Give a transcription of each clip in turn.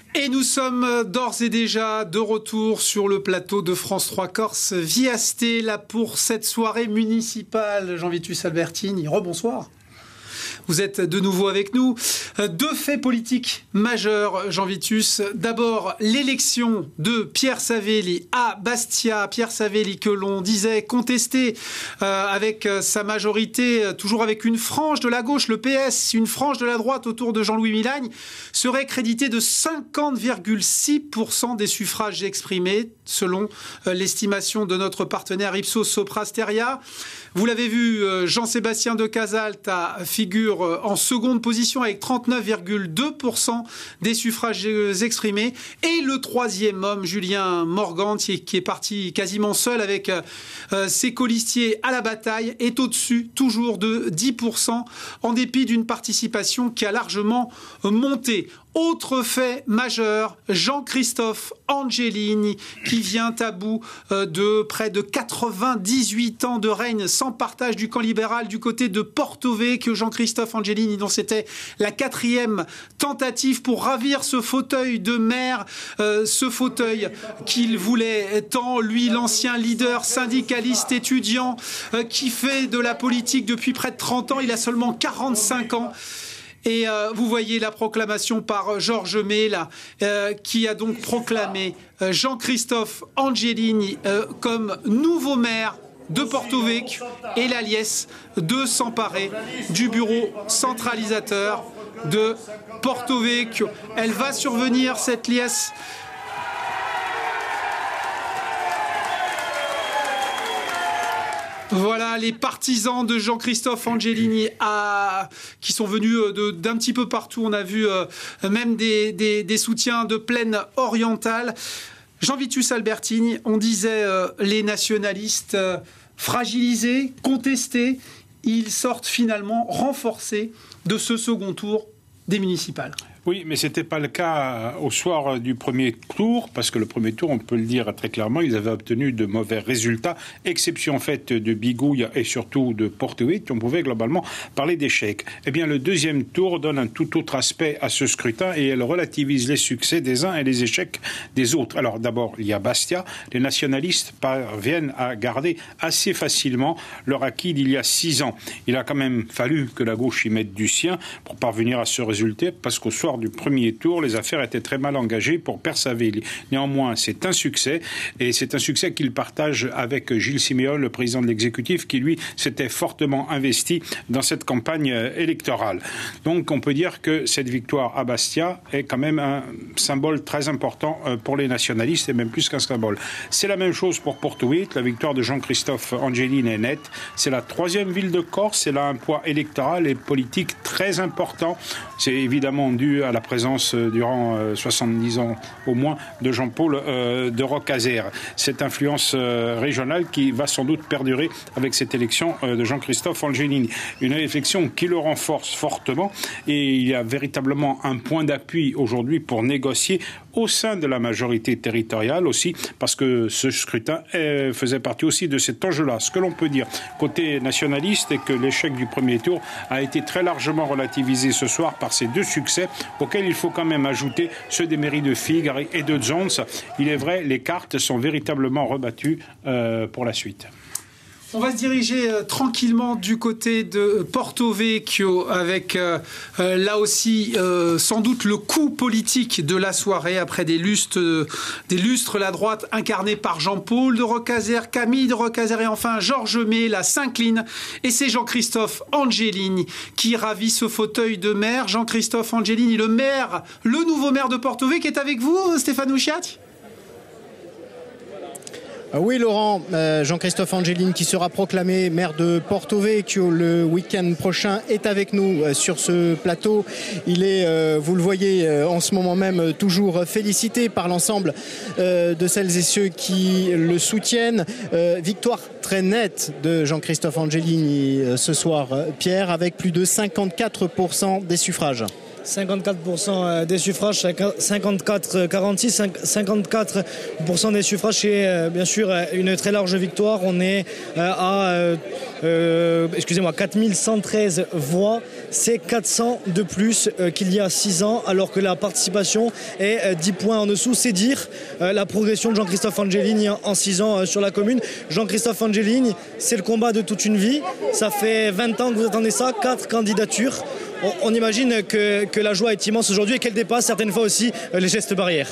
Et nous sommes d'ores et déjà de retour sur le plateau de France 3 Corse Viasté, là pour cette soirée municipale. Jean-Vitus Albertini, rebonsoir. Vous êtes de nouveau avec nous. Deux faits politiques majeurs, Jean-Vitus. D'abord, l'élection de Pierre Savelli à Bastia. Pierre Savelli que l'on disait contesté avec sa majorité, toujours avec une frange de la gauche, le PS, une frange de la droite autour de Jean-Louis Milagne, serait crédité de 50,6% des suffrages exprimés, selon l'estimation de notre partenaire Ipsos Sopra Steria. Vous l'avez vu, Jean-Sébastien de Casalta figure en seconde position avec 39,2% des suffrages exprimés. Et le troisième homme, Julien Morgan, qui est parti quasiment seul avec ses colistiers à la bataille, est au-dessus toujours de 10%, en dépit d'une participation qui a largement monté. Autre fait majeur, Jean-Christophe Angelini, qui vient à bout de près de 98 ans de règne sans partage du camp libéral du côté de Porto Vecchio. Jean-Christophe Angelini, dont c'était la 4e tentative pour ravir ce fauteuil de maire, ce fauteuil qu'il voulait tant, lui, l'ancien leader syndicaliste étudiant qui fait de la politique depuis près de 30 ans. Il a seulement 45 ans. Et vous voyez la proclamation par Georges May, là, qui a donc proclamé Jean-Christophe Angelini comme nouveau maire de Porto Vecchio et la liesse de s'emparer du bureau centralisateur de Porto Vecchio. Elle va survenir, cette liesse. Voilà les partisans de Jean-Christophe Angelini qui sont venus d'un petit peu partout. On a vu même des soutiens de plaine orientale. Jean-Vitus Albertini, on disait les nationalistes fragilisés, contestés, ils sortent finalement renforcés de ce second tour des municipales. Oui, mais ce n'était pas le cas au soir du premier tour, parce que le premier tour, on peut le dire très clairement, ils avaient obtenu de mauvais résultats, exception faite de Bigouille et surtout de Porto Vecchio, on pouvait globalement parler d'échec. Eh bien, le deuxième tour donne un tout autre aspect à ce scrutin et elle relativise les succès des uns et les échecs des autres. Alors d'abord, il y a Bastia, les nationalistes parviennent à garder assez facilement leur acquis d'il y a 6 ans. Il a quand même fallu que la gauche y mette du sien pour parvenir à ce résultat, parce qu'au soir du premier tour, les affaires étaient très mal engagées pour Pierre Savelli. Néanmoins, c'est un succès, et c'est un succès qu'il partage avec Gilles Siméon, le président de l'exécutif, qui lui s'était fortement investi dans cette campagne électorale. Donc on peut dire que cette victoire à Bastia est quand même un symbole très important pour les nationalistes, et même plus qu'un symbole. C'est la même chose pour Porto Vecchio. La victoire de Jean-Christophe Angelini est nette. C'est la 3e ville de Corse, elle a un poids électoral et politique très important. C'est évidemment dû à la présence durant 70 ans au moins de Jean-Paul de Roccaser. Cette influence régionale qui va sans doute perdurer avec cette élection de Jean-Christophe Angelini. Une élection qui le renforce fortement, et il y a véritablement un point d'appui aujourd'hui pour négocier au sein de la majorité territoriale aussi, parce que ce scrutin faisait partie aussi de cet enjeu-là. Ce que l'on peut dire côté nationaliste est que l'échec du premier tour a été très largement relativisé ce soir par ces deux succès, auxquels il faut quand même ajouter ceux des mairies de Figari et de Zonza. Il est vrai, les cartes sont véritablement rebattues pour la suite. On va se diriger tranquillement du côté de Porto Vecchio avec là aussi sans doute le coup politique de la soirée après des lustres la droite incarnée par Jean-Paul de Roccaser, Camille de Roccaser et enfin Georges May, la s'incline, et c'est Jean-Christophe Angelini qui ravit ce fauteuil de maire. Jean-Christophe Angelini, le nouveau maire de Porto Vecchio, est avec vous, Stéphane Ouchiat? Oui, Laurent, Jean-Christophe Angelini, qui sera proclamé maire de Porto Vecchio le week-end prochain, est avec nous sur ce plateau. Il est, vous le voyez, en ce moment même toujours félicité par l'ensemble de celles et ceux qui le soutiennent. Victoire très nette de Jean-Christophe Angelini ce soir, Pierre, avec plus de 54% des suffrages. 54% des suffrages, 54-46, 54% des suffrages, c'est bien sûr une très large victoire. On est à 4113 voix. C'est 400 de plus qu'il y a 6 ans, alors que la participation est 10 points en dessous. C'est dire la progression de Jean-Christophe Angelini en 6 ans sur la commune. Jean-Christophe Angelini, c'est le combat de toute une vie. Ça fait 20 ans que vous attendez ça, 4 candidatures. On imagine que la joie est immense aujourd'hui et qu'elle dépasse certaines fois aussi les gestes barrières.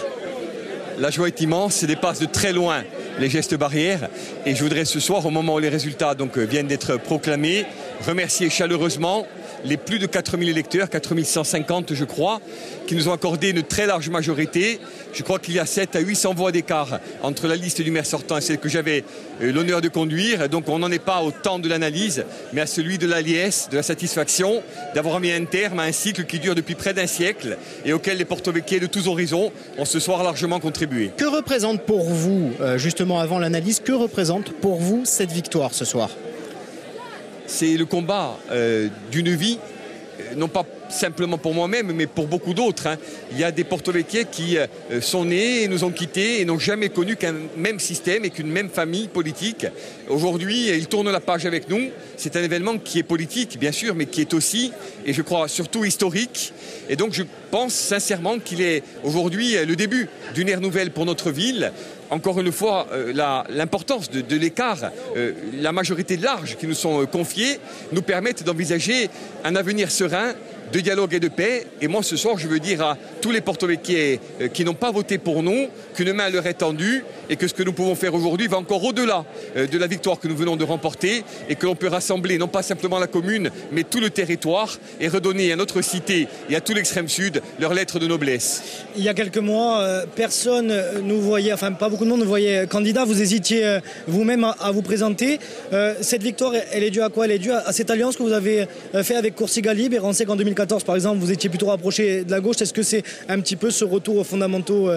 La joie est immense, elle dépasse de très loin les gestes barrières. Et je voudrais ce soir, au moment où les résultats viennent d'être proclamés, remercier chaleureusement les plus de 4000 électeurs, 4150 je crois, qui nous ont accordé une très large majorité. Je crois qu'il y a 700 à 800 voix d'écart entre la liste du maire sortant et celle que j'avais l'honneur de conduire. Donc on n'en est pas au temps de l'analyse, mais à celui de la liesse, de la satisfaction, d'avoir mis un terme à un cycle qui dure depuis près d'un siècle et auquel les porto-vecchiais de tous horizons ont ce soir largement contribué. Que représente pour vous, justement avant l'analyse, que représente pour vous cette victoire ce soir ? C'est le combat d'une vie, non pas simplement pour moi-même, mais pour beaucoup d'autres. Il y a des porto-vecchiais qui sont nés et nous ont quittés et n'ont jamais connu qu'un même système et qu'une même famille politique. Aujourd'hui, ils tournent la page avec nous. C'est un événement qui est politique, bien sûr, mais qui est aussi, et je crois surtout historique. Et donc je pense sincèrement qu'il est aujourd'hui le début d'une ère nouvelle pour notre ville. Encore une fois, l'importance de l'écart, la majorité large qui nous sont confiés, nous permettent d'envisager un avenir serein, de dialogue et de paix. Et moi, ce soir, je veux dire à tous les porto-vecchiais qui n'ont pas voté pour nous qu'une main leur est tendue et que ce que nous pouvons faire aujourd'hui va encore au-delà de la victoire que nous venons de remporter et que l'on peut rassembler non pas simplement la commune, mais tout le territoire et redonner à notre cité et à tout l'extrême sud leur lettre de noblesse. Il y a quelques mois, personne nous voyait, enfin pas beaucoup de monde nous voyait candidat. Vous hésitiez vous-même à vous présenter. Cette victoire, elle est due à quoi? Elle est due à cette alliance que vous avez fait avec Coursiga Libre et Rancé qu'en 2014, par exemple, vous étiez plutôt rapproché de la gauche. Est-ce que c'est un petit peu ce retour aux fondamentaux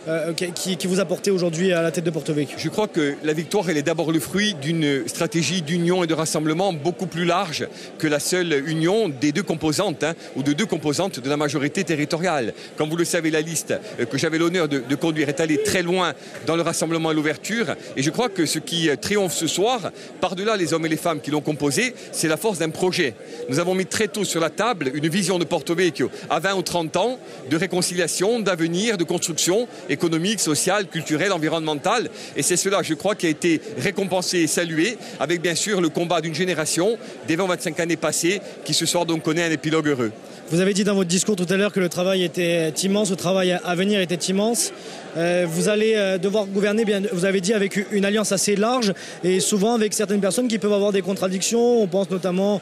qui vous a porté aujourd'hui à la tête de Porto-Vecchio? Je crois que la victoire, elle est d'abord le fruit d'une stratégie d'union et de rassemblement beaucoup plus large que la seule union des deux composantes, ou de deux composantes de la majorité territoriale. Comme vous le savez, la liste que j'avais l'honneur de conduire est allée très loin dans le rassemblement et l'ouverture. Et je crois que ce qui triomphe ce soir, par-delà les hommes et les femmes qui l'ont composé, c'est la force d'un projet. Nous avons mis très tôt sur la table une vision de Porto-Vecchio à 20 ou 30 ans de réconciliation, d'avenir, de construction économique, sociale, culturelle, environnementale. Et c'est cela, je crois, qui a été récompensé et salué avec bien sûr le combat d'une génération des 20-25 années passées qui ce soir donc connaît un épilogue heureux. Vous avez dit dans votre discours tout à l'heure que le travail était immense, le travail à venir était immense. Vous allez devoir gouverner, bien, vous avez dit, avec une alliance assez large et souvent avec certaines personnes qui peuvent avoir des contradictions. On pense notamment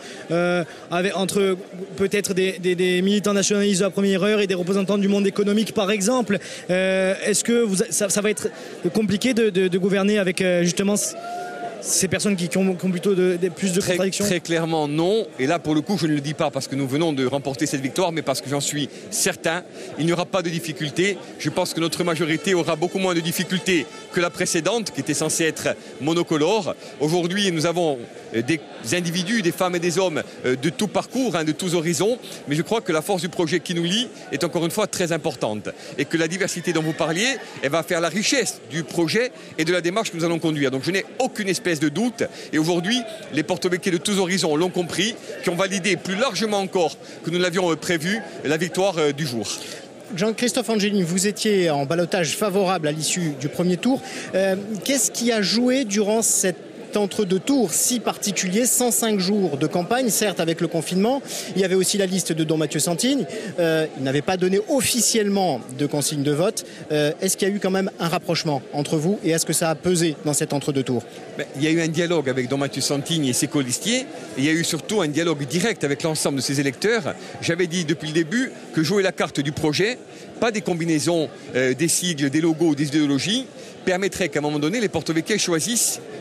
entre peut-être des militants nationalistes de la première heure et des représentants du monde économique, par exemple. Est-ce que ça va être compliqué de gouverner avec justement ces personnes qui ont plutôt plus de contradictions? Très clairement non. Et là, pour le coup, je ne le dis pas parce que nous venons de remporter cette victoire, mais parce que j'en suis certain. Il n'y aura pas de difficultés. Je pense que notre majorité aura beaucoup moins de difficultés que la précédente, qui était censée être monocolore. Aujourd'hui, nous avons des individus, des femmes et des hommes de tout parcours, de tous horizons. Mais je crois que la force du projet qui nous lie est encore une fois très importante. Et que la diversité dont vous parliez, elle va faire la richesse du projet et de la démarche que nous allons conduire. Donc je n'ai aucune espèce de doute. Et aujourd'hui, les porto-vecchiais de tous horizons l'ont compris, qui ont validé plus largement encore que nous l'avions prévu la victoire du jour. Jean-Christophe Angelini, vous étiez en ballotage favorable à l'issue du premier tour. Qu'est-ce qui a joué durant cet entre-deux tours si particulier, 105 jours de campagne, certes avec le confinement? Il y avait aussi la liste de Don Mathieu Santini. Il n'avait pas donné officiellement de consigne de vote. Est-ce qu'il y a eu quand même un rapprochement entre vous et est-ce que ça a pesé dans cet entre-deux tours? Il y a eu un dialogue avec Don Mathieu Santini et ses colistiers. Et il y a eu surtout un dialogue direct avec l'ensemble de ses électeurs. J'avais dit depuis le début que jouer la carte du projet, pas des combinaisons des sigles, des logos, des idéologies, permettrait qu'à un moment donné, les porto-vecchiais choisissent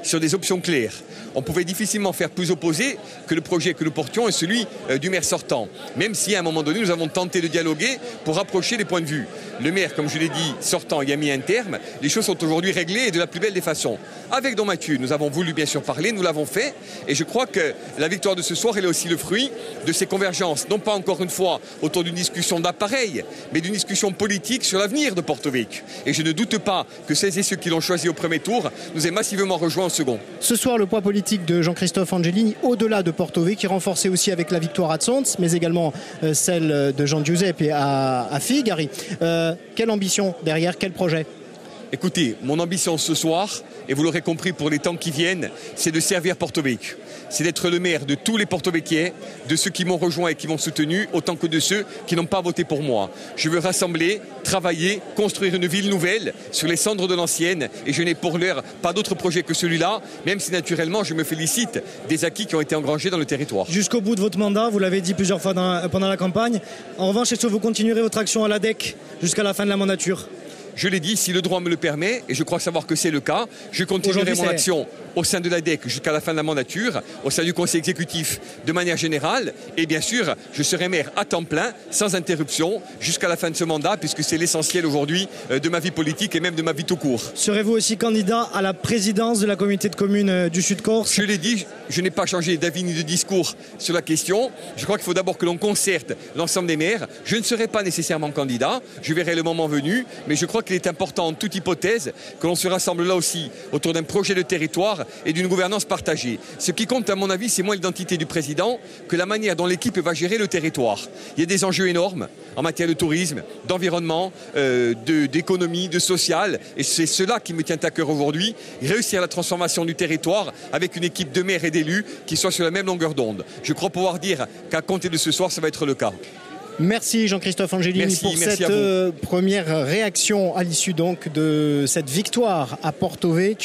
sur des options claires. On pouvait difficilement faire plus opposé que le projet que nous portions et celui du maire sortant. Même si à un moment donné, nous avons tenté de dialoguer pour rapprocher les points de vue. Le maire, comme je l'ai dit, sortant y a mis un terme. Les choses sont aujourd'hui réglées et de la plus belle des façons. Avec Don Mathieu, nous avons voulu bien sûr parler, nous l'avons fait. Et je crois que la victoire de ce soir, elle est aussi le fruit de ces convergences. Non pas encore une fois autour d'une discussion d'appareil, mais d'une discussion politique sur l'avenir de Porto Vecchio. Et je ne doute pas que celles et ceux qui l'ont choisi au premier tour nous aient massivement rejoints au second. Ce soir, le poids politique de Jean-Christophe Angelini, au-delà de Porto Vecchio, qui est renforcé aussi avec la victoire à Tsons, mais également celle de Jean Giuseppe à Figari. Quelle ambition derrière, quel projet ? Écoutez, mon ambition ce soir, et vous l'aurez compris pour les temps qui viennent, c'est de servir Porto Vecchio. C'est d'être le maire de tous les porto-vecchiais, de ceux qui m'ont rejoint et qui m'ont soutenu, autant que de ceux qui n'ont pas voté pour moi. Je veux rassembler, travailler, construire une ville nouvelle sur les cendres de l'ancienne, et je n'ai pour l'heure pas d'autre projet que celui-là, même si naturellement je me félicite des acquis qui ont été engrangés dans le territoire. Jusqu'au bout de votre mandat, vous l'avez dit plusieurs fois pendant la campagne. En revanche, est-ce que vous continuerez votre action à l'ADEC jusqu'à la fin de la mandature ? Je l'ai dit, si le droit me le permet, et je crois savoir que c'est le cas, je continuerai mon action au sein de l'ADEC jusqu'à la fin de la mandature, au sein du conseil exécutif de manière générale, et bien sûr, je serai maire à temps plein, sans interruption, jusqu'à la fin de ce mandat, puisque c'est l'essentiel aujourd'hui de ma vie politique et même de ma vie tout court. Serez-vous aussi candidat à la présidence de la communauté de communes du Sud-Corse ? Je l'ai dit, je n'ai pas changé d'avis ni de discours sur la question. Je crois qu'il faut d'abord que l'on concerte l'ensemble des maires. Je ne serai pas nécessairement candidat, je verrai le moment venu, mais je crois qu'il est important en toute hypothèse que l'on se rassemble là aussi autour d'un projet de territoire et d'une gouvernance partagée. Ce qui compte à mon avis, c'est moins l'identité du président que la manière dont l'équipe va gérer le territoire. Il y a des enjeux énormes en matière de tourisme, d'environnement, d'économie, de social, et c'est cela qui me tient à cœur aujourd'hui, réussir la transformation du territoire avec une équipe de maires et d'élus qui soit sur la même longueur d'onde. Je crois pouvoir dire qu'à compter de ce soir, ça va être le cas. Merci Jean-Christophe Angelini pour cette première réaction à l'issue donc de cette victoire à Porto Vecchio.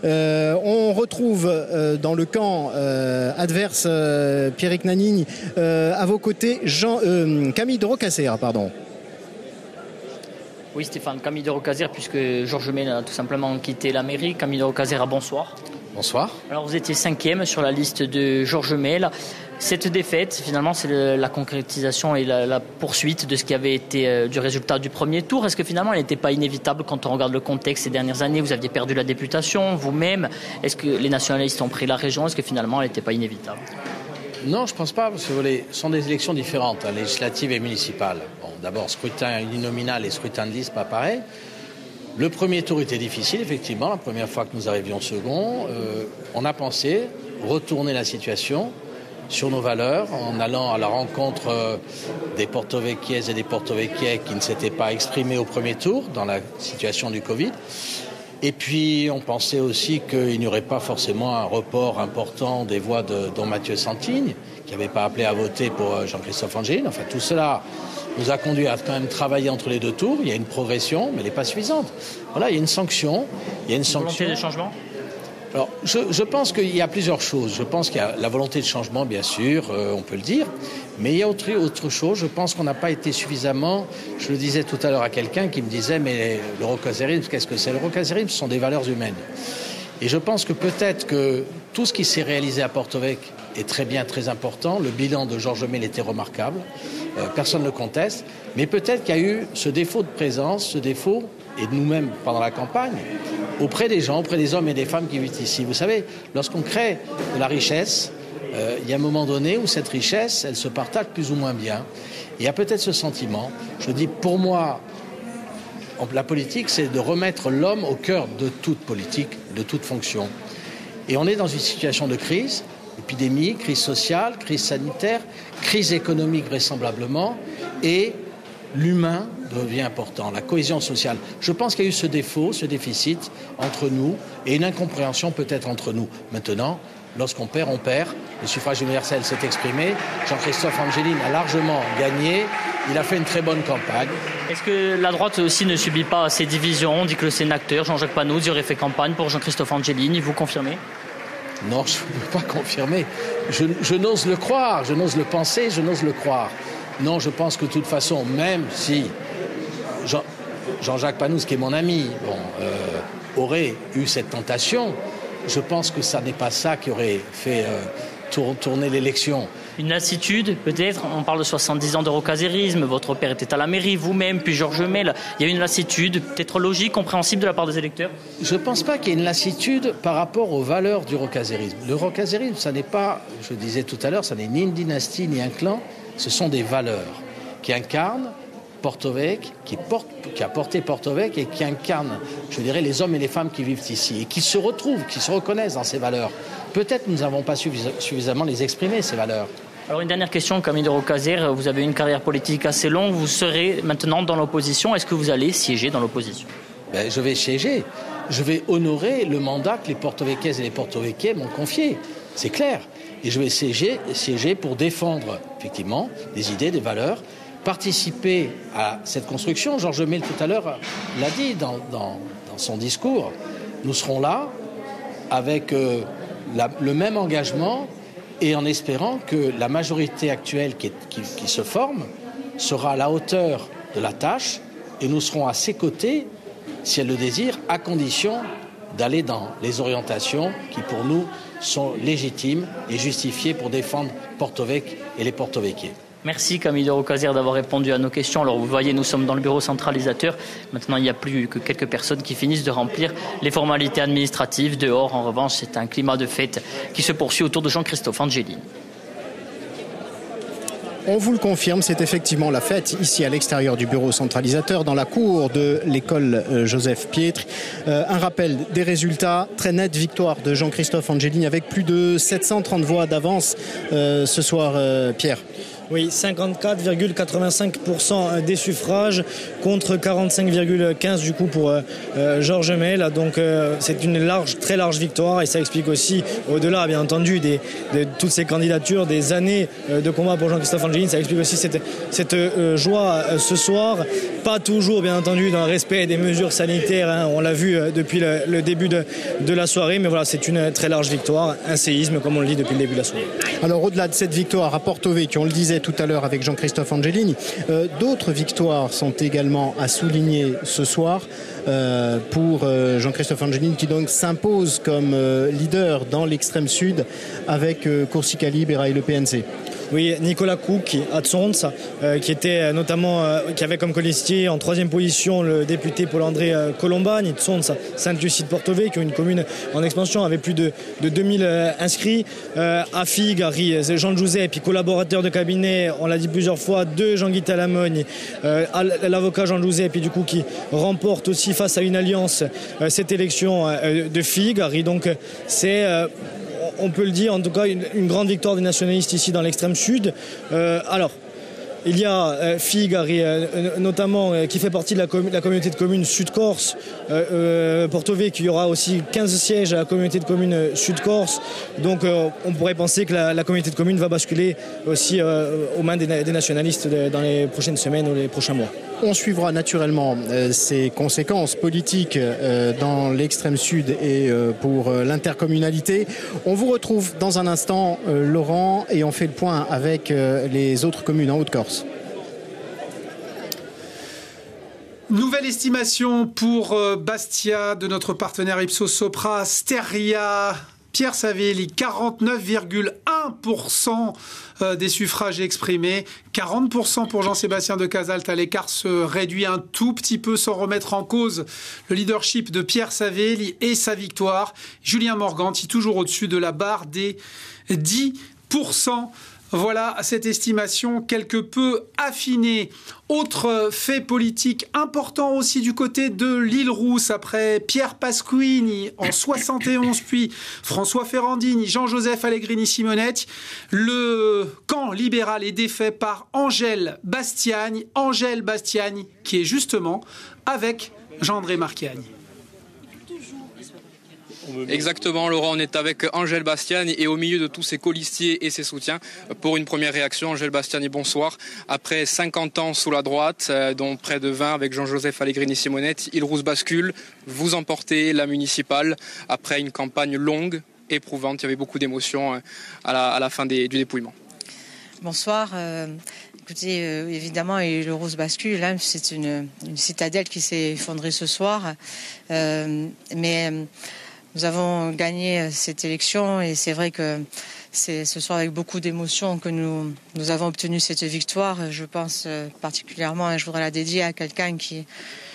On retrouve dans le camp adverse Pierrick Nannini à vos côtés Camille de Roccassera, pardon. Oui Stéphane, Camille de Roccassera, puisque Georges Mel a tout simplement quitté la mairie. Camille de Roccassera, bonsoir. Bonsoir. Alors vous étiez 5e sur la liste de Georges Mel. Cette défaite, finalement, c'est la concrétisation et la poursuite de ce qui avait été du résultat du premier tour. Est-ce que finalement, elle n'était pas inévitable quand on regarde le contexte ces dernières années ? Vous aviez perdu la députation, vous-même. Est-ce que les nationalistes ont pris la région ? Est-ce que finalement, elle n'était pas inévitable ? Non, je ne pense pas, parce que ce sont des élections différentes, législatives et municipales. Bon, d'abord, scrutin uninominal et scrutin de liste, pas pareil. Le premier tour était difficile, effectivement, la première fois que nous arrivions second. On a pensé retourner la situation sur nos valeurs, en allant à la rencontre des porto-vecchiaises et des porto-vecchiais qui ne s'étaient pas exprimés au premier tour dans la situation du Covid. Et puis, on pensait aussi qu'il n'y aurait pas forcément un report important des voix de Don Mathieu Santigne, qui n'avait pas appelé à voter pour Jean-Christophe Angelini. Enfin, tout cela nous a conduit à quand même travailler entre les deux tours. Il y a une progression, mais elle n'est pas suffisante. Voilà, il y a une sanction. Volonté de changement ? Alors, je pense qu'il y a plusieurs choses. Je pense qu'il y a la volonté de changement, bien sûr, on peut le dire. Mais il y a autre chose. Je pense qu'on n'a pas été suffisamment... Je le disais tout à l'heure à quelqu'un qui me disait, mais le roccasérisme, qu'est-ce que c'est ? Le roccasérisme, ce sont des valeurs humaines. Et je pense que peut-être que tout ce qui s'est réalisé à Porto Vecchio est très bien, très important. Le bilan de Georges Mel était remarquable. Personne ne le conteste. Mais peut-être qu'il y a eu ce défaut de présence, ce défaut... et de nous-mêmes pendant la campagne, auprès des gens, auprès des hommes et des femmes qui vivent ici. Vous savez, lorsqu'on crée de la richesse, il y a un moment donné où cette richesse, elle se partage plus ou moins bien. Il y a peut-être ce sentiment. Je dis, pour moi, la politique, c'est de remettre l'homme au cœur de toute politique, de toute fonction. Et on est dans une situation de crise, épidémie, crise sociale, crise sanitaire, crise économique vraisemblablement, et l'humain devient important, la cohésion sociale. Je pense qu'il y a eu ce défaut, ce déficit entre nous et une incompréhension peut-être entre nous. Maintenant, lorsqu'on perd, on perd. Le suffrage universel s'est exprimé. Jean-Christophe Angelini a largement gagné. Il a fait une très bonne campagne. Est-ce que la droite aussi ne subit pas ces divisions ? On dit que le sénateur Jean-Jacques Panunzi aurait fait campagne pour Jean-Christophe Angelini. Vous confirmez ? Non, je ne peux pas confirmer. Je n'ose le croire, je n'ose le penser, je n'ose le croire. Non, je pense que de toute façon, même si Jean-Jacques Panunzi, qui est mon ami, aurait eu cette tentation, je pense que ça n'est pas ça qui aurait fait tourner l'élection. Une lassitude, peut-être, on parle de 70 ans d'eurocasérisme, votre père était à la mairie, vous-même, puis Georges Mel. Il y a une lassitude, peut-être logique, compréhensible de la part des électeurs? Je ne pense pas qu'il y ait une lassitude par rapport aux valeurs du eurocasérisme. L'eurocasérisme, ça n'est pas, je disais tout à l'heure, ça n'est ni une dynastie, ni un clan, ce sont des valeurs qui incarnent Porto-Vecchio, qui a porté Porto-Vecchio et qui incarne, je dirais, les hommes et les femmes qui vivent ici et qui se retrouvent, qui se reconnaissent dans ces valeurs. Peut-être nous n'avons pas suffisamment les exprimer, ces valeurs. Alors une dernière question, Camille de Rocazère, vous avez une carrière politique assez longue, vous serez maintenant dans l'opposition, est-ce que vous allez siéger dans l'opposition? Je vais siéger, je vais honorer le mandat que les Porto-Vecchiaises et les Porto-Vecchiais m'ont confié, c'est clair. Et je vais siéger pour défendre, effectivement, des idées, des valeurs, participer à cette construction. Georges Mel, tout à l'heure, l'a dit dans son discours. Nous serons là avec le même engagement et en espérant que la majorité actuelle qui se forme sera à la hauteur de la tâche et nous serons à ses côtés, si elle le désire, à condition d'aller dans les orientations qui, pour nous, sont légitimes et justifiées pour défendre Porto-Vecchio et les Porto-Vecchiais. Merci Camille de Rocazère d'avoir répondu à nos questions. Alors vous voyez, nous sommes dans le bureau centralisateur. Maintenant, il n'y a plus que quelques personnes qui finissent de remplir les formalités administratives. Dehors, en revanche, c'est un climat de fête qui se poursuit autour de Jean-Christophe Angelini. On vous le confirme, c'est effectivement la fête ici à l'extérieur du bureau centralisateur dans la cour de l'école Joseph Pietri. Un rappel des résultats, très nette victoire de Jean-Christophe Angelini avec plus de 730 voix d'avance ce soir, Pierre. Oui, 54,85% des suffrages contre 45,15% du coup pour Georges Mel. Donc c'est une très large victoire et ça explique aussi, au-delà bien entendu de toutes ces candidatures, des années de combat pour Jean-Christophe Angelini, ça explique aussi cette joie ce soir. Pas toujours bien entendu dans le respect des mesures sanitaires, hein, on l'a vu depuis le début de la soirée, mais voilà, c'est une très large victoire, un séisme comme on le dit depuis le début de la soirée. Alors au-delà de cette victoire à Porto-Vecchio, on le disait tout à l'heure avec Jean-Christophe Angelini, d'autres victoires sont également à souligner ce soir pour Jean-Christophe Angelini qui donc s'impose comme leader dans l'extrême sud avec Corsica Libera et le PNC. Oui, Nicolas Cucchi à Tsonza, qui était notamment, qui avait comme colistier en troisième position le député Paul-André Colombani, Tsonza, Sainte-Lucie de Porto-Vecchio, une commune en expansion avec plus de 2000 inscrits. À Figari, Jean Giuseppe, collaborateur de cabinet, on l'a dit plusieurs fois, de Jean-Guy Talamogne, l'avocat Jean Giuseppe, du coup, qui remporte aussi face à une alliance cette élection de Figari. Donc c'est... on peut le dire, en tout cas, une grande victoire des nationalistes ici dans l'extrême sud. Alors, il y a Figari, notamment, qui fait partie de la communauté de communes Sud-Corse. Porto-Vecchio, il y aura aussi 15 sièges à la communauté de communes Sud-Corse. Donc, on pourrait penser que la communauté de communes va basculer aussi aux mains des nationalistes dans les prochaines semaines ou les prochains mois. On suivra naturellement ces conséquences politiques dans l'extrême sud et pour l'intercommunalité. On vous retrouve dans un instant, Laurent, et on fait le point avec les autres communes en Haute-Corse. Nouvelle estimation pour Bastia de notre partenaire Ipsos Sopra Steria. Pierre Savelli, 49,1% des suffrages exprimés, 40% pour Jean-Sébastien de Casalta. L'écart se réduit un tout petit peu sans remettre en cause le leadership de Pierre Savelli et sa victoire. Julien Morganti, toujours au-dessus de la barre des 10%. Voilà cette estimation quelque peu affinée. Autre fait politique important aussi du côté de l'Île-Rousse, après Pierre Pasquini en 71, puis François Ferrandini, Jean-Joseph Allegrini-Simonetti, le camp libéral est défait par Angèle Bastiani, qui est justement avec Jean-André Marchiani. Exactement, Laurent, on est avec Angèle Bastiani et au milieu de tous ses colistiers et ses soutiens. Pour une première réaction, Angèle Bastiani, bonsoir. Après 50 ans sous la droite, dont près de 20 avec Jean-Joseph Allegrini-Simonetti, Île-Rousse bascule, vous emportez la municipale après une campagne longue, éprouvante. Il y avait beaucoup d'émotions à la fin du dépouillement. Bonsoir. Écoutez, évidemment, Île-Rousse bascule, hein, c'est une citadelle qui s'est effondrée ce soir. Mais nous avons gagné cette élection et c'est vrai que c'est ce soir avec beaucoup d'émotion que nous avons obtenu cette victoire. Je pense particulièrement, et je voudrais la dédier à quelqu'un qui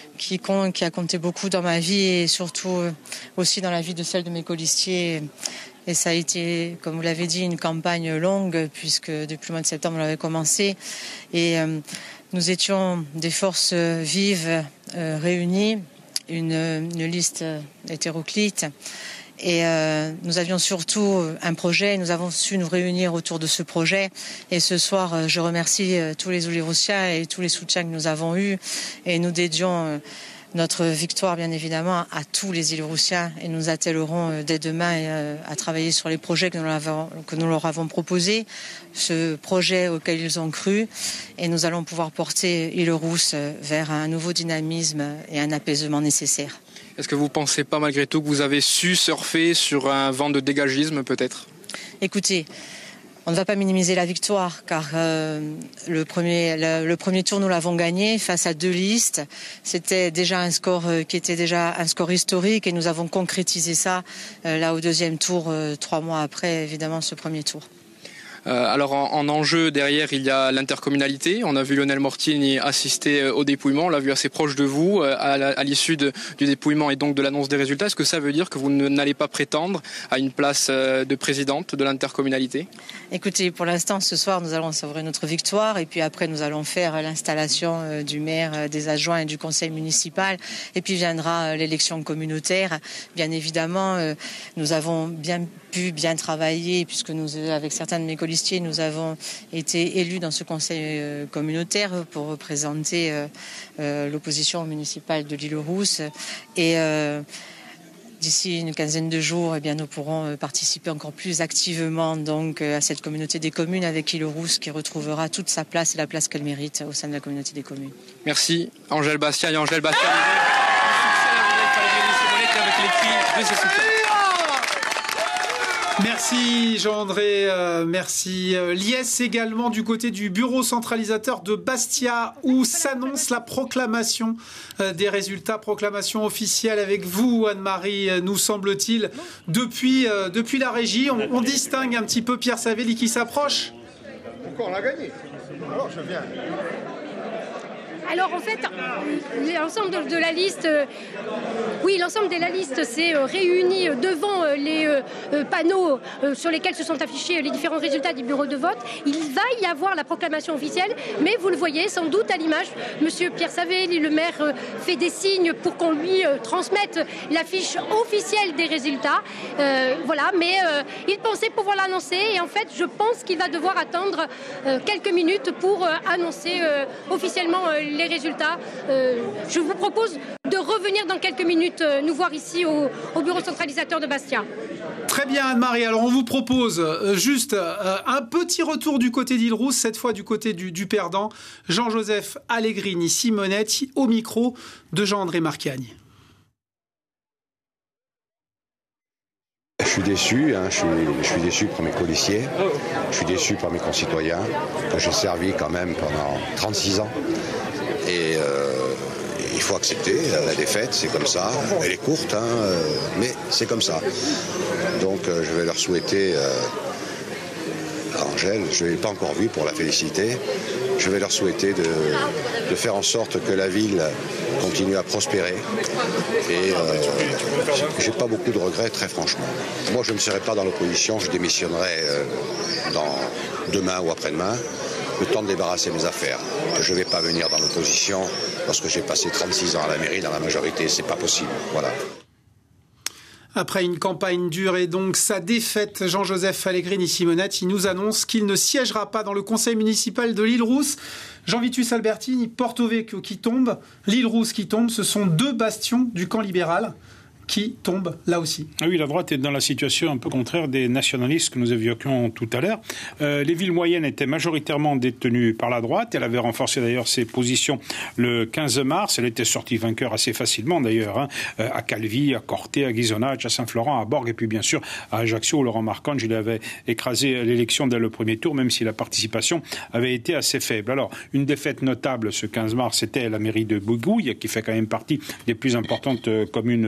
a compté beaucoup dans ma vie et surtout aussi dans la vie de celle de mes colistiers. Et ça a été, comme vous l'avez dit, une campagne longue puisque depuis le mois de septembre, on avait commencé. Et nous étions des forces vives réunies, une liste hétéroclite. Et nous avions surtout un projet, nous avons su nous réunir autour de ce projet. Et ce soir, je remercie tous les Île-de-Roussiens et tous les soutiens que nous avons eus. Et nous dédions notre victoire, bien évidemment, à tous les Île-de-Roussiens. Et nous attellerons dès demain à travailler sur les projets que nous leur avons proposés, ce projet auquel ils ont cru. Et nous allons pouvoir porter Île-de-Rousse vers un nouveau dynamisme et un apaisement nécessaire. Est-ce que vous ne pensez pas malgré tout que vous avez su surfer sur un vent de dégagisme peut-être ? Écoutez, on ne va pas minimiser la victoire car le premier tour nous l'avons gagné face à 2 listes. C'était déjà un score qui était déjà un score historique et nous avons concrétisé ça là au 2e tour 3 mois après évidemment ce premier tour. Alors en enjeu derrière il y a l'intercommunalité. On a vu Lionel Mortigny assister au dépouillement, on l'a vu assez proche de vous à l'issue du dépouillement et donc de l'annonce des résultats. Est-ce que ça veut dire que vous n'allez pas prétendre à une place de présidente de l'intercommunalité ? Écoutez, pour l'instant ce soir nous allons savourer notre victoire et puis après nous allons faire l'installation du maire, des adjoints et du conseil municipal et puis viendra l'élection communautaire. Bien évidemment nous avons bien travailler puisque avec certains de mes colistiers nous avons été élus dans ce conseil communautaire pour représenter l'opposition municipale de l'Île-de-Rousse et d'ici une quinzaine de jours nous pourrons participer encore plus activement donc à cette communauté des communes avec Île-de-Rousse qui retrouvera toute sa place et la place qu'elle mérite au sein de la communauté des communes. Merci Angèle Bastien et Angèle Bastien. Merci Jean-André, merci. Liesse également du côté du bureau centralisateur de Bastia où s'annonce la proclamation des résultats, proclamation officielle avec vous Anne-Marie, nous semble-t-il, depuis la régie. On distingue un petit peu Pierre Savelli qui s'approche. Encore on l'a gagné, alors je viens. Alors en fait, l'ensemble de la liste, l'ensemble de la liste s'est réuni devant les panneaux sur lesquels se sont affichés les différents résultats du bureau de vote. Il va y avoir la proclamation officielle, mais vous le voyez sans doute à l'image, Monsieur Pierre Savelli, le maire, fait des signes pour qu'on lui transmette l'affiche officielle des résultats. Mais il pensait pouvoir l'annoncer et en fait, je pense qu'il va devoir attendre quelques minutes pour annoncer officiellement les résultats. Je vous propose de revenir dans quelques minutes nous voir ici au bureau centralisateur de Bastia. Très bien Anne-Marie, alors on vous propose juste un petit retour du côté d'Île-de-Rousse, cette fois du côté du perdant, Jean-Joseph Allegrini-Simonetti au micro de Jean-André Marcagne. Je suis déçu, je suis déçu pour mes colistiers, je suis déçu par mes concitoyens, que j'ai servi quand même pendant 36 ans. Et il faut accepter la défaite, c'est comme ça. Elle est courte, mais c'est comme ça. Donc je vais leur souhaiter à Angèle, je ne l'ai pas encore vue pour la féliciter, je vais leur souhaiter de faire en sorte que la ville continue à prospérer. Et j'ai pas beaucoup de regrets, très franchement. Moi, je ne serai pas dans l'opposition, je démissionnerai demain ou après-demain, le temps de débarrasser mes affaires. Je ne vais pas venir dans l'opposition parce que j'ai passé 36 ans à la mairie dans la majorité, c'est pas possible. Voilà. Après une campagne dure et donc sa défaite, Jean-Joseph Allegrini-Simonetti nous annonce qu'il ne siégera pas dans le conseil municipal de l'Île-de-Rousse. Jean-Vitus Albertini, Porto Vecchio qui tombe, l'Île-de-Rousse qui tombe, ce sont 2 bastions du camp libéral qui tombe là aussi. Ah oui, la droite est dans la situation un peu contraire des nationalistes que nous évoquions tout à l'heure. Les villes moyennes étaient majoritairement détenues par la droite. Elle avait renforcé d'ailleurs ses positions le 15 mars. Elle était sortie vainqueur assez facilement d'ailleurs, à Calvi, à Corté, à Ghisonaccia, à Saint-Florent, à Borg et puis bien sûr à Ajaccio où Laurent Marcangeli il avait écrasé l'élection dès le premier tour, même si la participation avait été assez faible. Alors, une défaite notable ce 15 mars, c'était la mairie de Bigouille, qui fait quand même partie des plus importantes communes de Corse.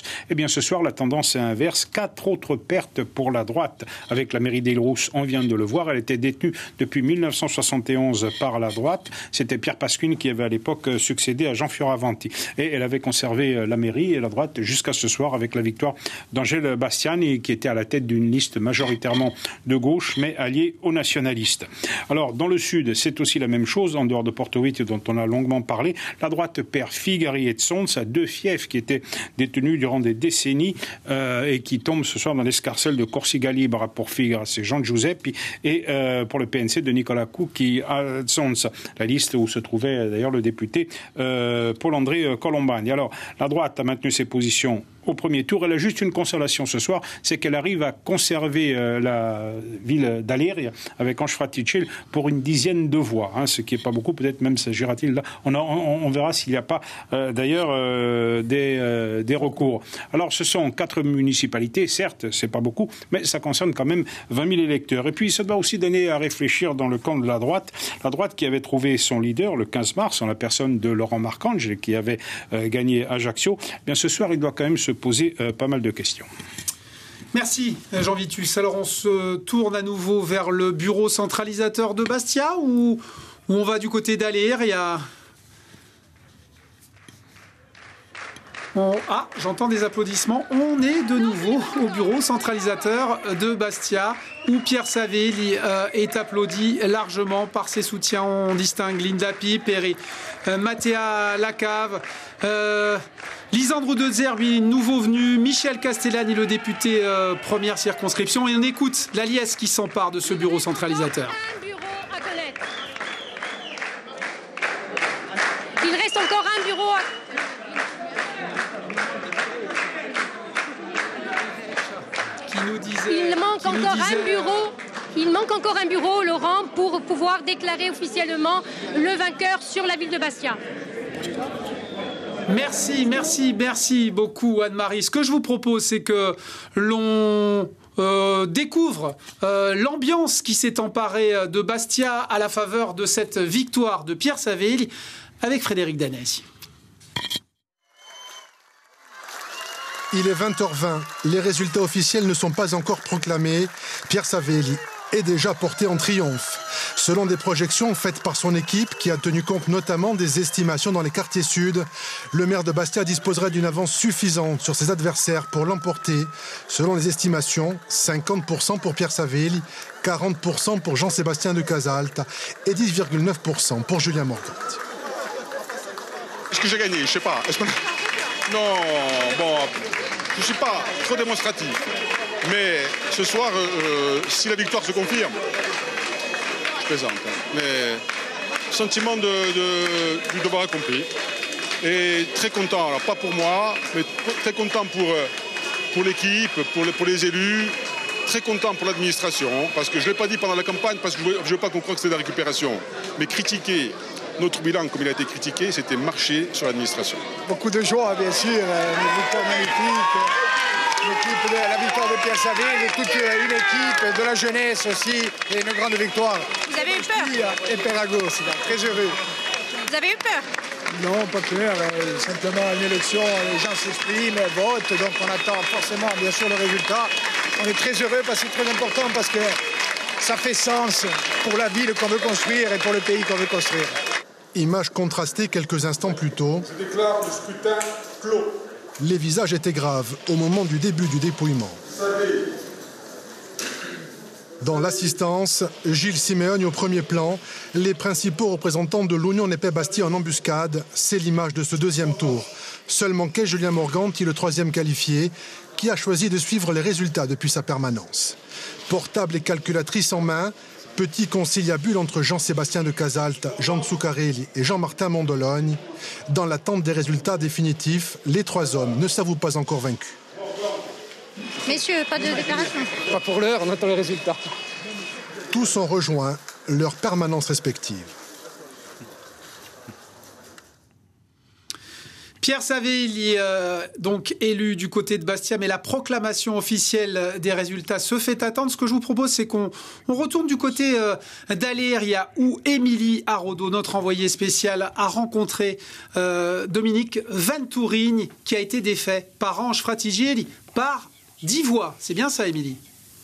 Eh bien, ce soir, la tendance est inverse. 4 autres pertes pour la droite. Avec la mairie d'Île-Rousse, on vient de le voir, elle était détenue depuis 1971 par la droite. C'était Pierre Pasquine qui avait à l'époque succédé à Jean Fioravanti. Et elle avait conservé la mairie et la droite jusqu'à ce soir avec la victoire d'Angèle Bastiani, qui était à la tête d'une liste majoritairement de gauche, mais alliée aux nationalistes. Alors, dans le sud, c'est aussi la même chose, en dehors de Porto Vecchio, dont on a longuement parlé. La droite perd Figari et Tsons, 2 fiefs qui étaient détenus durant des décennies et qui tombent ce soir dans l'escarcelle de Corsica Libera pour Figari, c'est Jean Giuseppi, et pour le PNC de Nicolas Cucchi à Tsons, la liste où se trouvait d'ailleurs le député Paul-André Colombani. Alors, la droite a maintenu ses positions au premier tour. Elle a juste une consolation ce soir, c'est qu'elle arrive à conserver la ville d'Aléria avec Ange Fraticil pour une dizaine de voix, ce qui n'est pas beaucoup, peut-être même s'agira-t-il là. On verra s'il n'y a pas d'ailleurs des recours. Alors ce sont 4 municipalités, certes, c'est pas beaucoup, mais ça concerne quand même 20 000 électeurs. Et puis ça doit aussi donner à réfléchir dans le camp de la droite qui avait trouvé son leader le 15 mars en la personne de Laurent Marcangeli qui avait gagné Ajaccio. Bien ce soir, il doit quand même se poser pas mal de questions. Merci Jean Vitus. Alors on se tourne à nouveau vers le bureau centralisateur de Bastia ou on va du côté d'Aléria? J'entends des applaudissements. On est de nouveau au bureau centralisateur de Bastia où Pierre Savelli est applaudi largement par ses soutiens. On distingue Linda Piperi, Mattea Lacave, Lisandro De Zerbi, nouveau venu, Michel Castellani, le député première circonscription. Et on écoute la liesse qui s'empare de ce bureau centralisateur. Il reste encore un bureau à... Il manque encore un bureau, Laurent, pour pouvoir déclarer officiellement le vainqueur sur la ville de Bastia. Merci beaucoup Anne-Marie. Ce que je vous propose, c'est que l'on découvre l'ambiance qui s'est emparée de Bastia à la faveur de cette victoire de Pierre Savelli avec Frédéric Danesi. Il est 20h20. Les résultats officiels ne sont pas encore proclamés. Pierre Savelli est déjà porté en triomphe. Selon des projections faites par son équipe, qui a tenu compte notamment des estimations dans les quartiers sud, le maire de Bastia disposerait d'une avance suffisante sur ses adversaires pour l'emporter. Selon les estimations, 50% pour Pierre Savelli, 40% pour Jean-Sébastien de Casalte et 10,9% pour Julien Morgante. Est-ce que j'ai gagné? Je sais pas. Non, bon, je ne suis pas trop démonstratif. Mais ce soir, si la victoire se confirme, je plaisante. Mais sentiment du devoir accompli. Et très content, alors pas pour moi, mais très content pour l'équipe, pour les élus. Très content pour l'administration, parce que je ne l'ai pas dit pendant la campagne, parce que je ne veux pas qu'on croie que c'est de la récupération. Mais critiquer notre bilan, comme il a été critiqué, c'était marcher sur l'administration. Beaucoup de joie, bien sûr, une victoire magnifique, la victoire de Pierre Savelli, toute une équipe, de la jeunesse aussi, et une grande victoire. Vous avez eu peur? Et Perago aussi, très heureux. Vous avez eu peur? Non, pas peur, simplement une élection, les gens s'expriment, votent, donc on attend forcément bien sûr le résultat. On est très heureux parce que c'est très important, parce que ça fait sens pour la ville qu'on veut construire et pour le pays qu'on veut construire. Image contrastée quelques instants plus tôt. Je déclare le scrutin clos. Les visages étaient graves au moment du début du dépouillement. Dans l'assistance, Gilles Simeoni au premier plan, les principaux représentants de l'Union Épais Bastia en embuscade, c'est l'image de ce deuxième tour. Seul manquait Julien Morgante, le troisième qualifié, qui a choisi de suivre les résultats depuis sa permanence. Portable et calculatrice en main, petit conciliabule entre Jean-Sébastien de Casalte, Jean Zuccarelli et Jean-Martin Mondologne. Dans l'attente des résultats définitifs, les 3 hommes ne s'avouent pas encore vaincus. Messieurs, pas de déclaration? Pas pour l'heure, on attend les résultats. Tous ont rejoint leur permanence respective. Pierre Savelli est donc élu du côté de Bastia, mais la proclamation officielle des résultats se fait attendre. Ce que je vous propose, c'est qu'on retourne du côté d'Aléria, où Émilie Araudot, notre envoyée spéciale, a rencontré Dominique Venturini, qui a été défait par Ange Frattigieli, par 10 voix. C'est bien ça, Émilie ?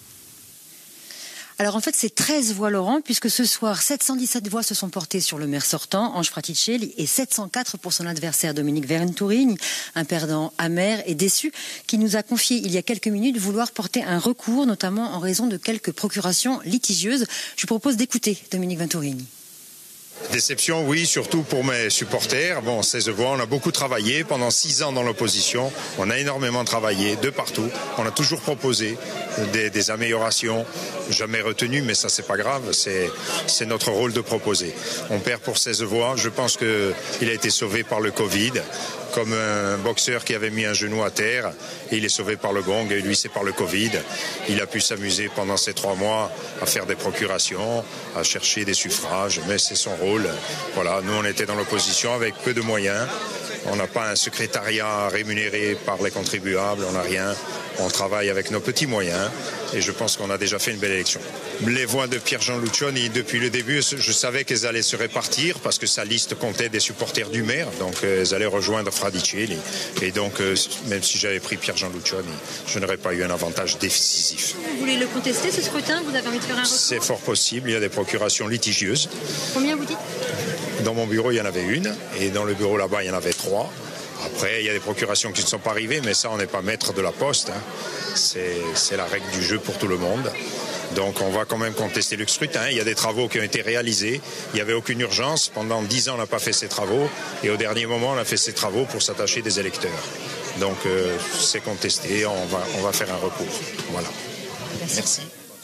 Alors en fait, c'est 13 voix, Laurent, puisque ce soir, 717 voix se sont portées sur le maire sortant, Ange Frattigieli, et 704 pour son adversaire, Dominique Venturini, un perdant amer et déçu, qui nous a confié il y a quelques minutes vouloir porter un recours, notamment en raison de quelques procurations litigieuses. Je vous propose d'écouter Dominique Venturini. Déception, oui, surtout pour mes supporters. Bon, 16 voix, on a beaucoup travaillé pendant 6 ans dans l'opposition. On a énormément travaillé de partout. On a toujours proposé des améliorations, jamais retenues, mais ça, c'est pas grave. C'est notre rôle de proposer. On perd pour 16 voix. Je pense qu'il a été sauvé par le Covid, comme un boxeur qui avait mis un genou à terre, et il est sauvé par le gong, et lui, c'est par le Covid. Il a pu s'amuser pendant ces 3 mois à faire des procurations, à chercher des suffrages, mais c'est son rôle. Voilà, nous on était dans l'opposition avec peu de moyens. On n'a pas un secrétariat rémunéré par les contribuables, on n'a rien. On travaille avec nos petits moyens et je pense qu'on a déjà fait une belle élection. Les voix de Pierre-Jean Luccioni, depuis le début, je savais qu'elles allaient se répartir parce que sa liste comptait des supporters du maire, donc elles allaient rejoindre Frattigieli. Et donc, même si j'avais pris Pierre-Jean Luccioni, je n'aurais pas eu un avantage décisif. Vous voulez le contester, ce scrutin ? Vous avez envie de faire un recours ? C'est fort possible, il y a des procurations litigieuses. Combien vous dites ? Dans mon bureau, il y en avait une, et dans le bureau là-bas, il y en avait 3. Après, il y a des procurations qui ne sont pas arrivées, mais ça, on n'est pas maître de la poste. Hein. C'est la règle du jeu pour tout le monde. Donc, on va quand même contester le scrutin. Il y a des travaux qui ont été réalisés. Il n'y avait aucune urgence. Pendant 10 ans, on n'a pas fait ces travaux. Et au dernier moment, on a fait ces travaux pour s'attacher des électeurs. Donc, c'est contesté. On va faire un recours. Voilà. Merci.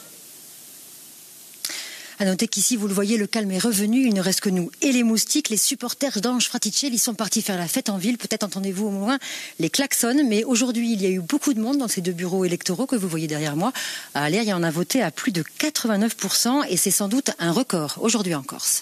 À noter qu'ici, vous le voyez, le calme est revenu. Il ne reste que nous et les moustiques. Les supporters d'Ange Frattigieli sont partis faire la fête en ville. Peut-être entendez-vous au moins les klaxons. Mais aujourd'hui, il y a eu beaucoup de monde dans ces 2 bureaux électoraux que vous voyez derrière moi. À Aléria, on a voté à plus de 89%. Et c'est sans doute un record aujourd'hui en Corse.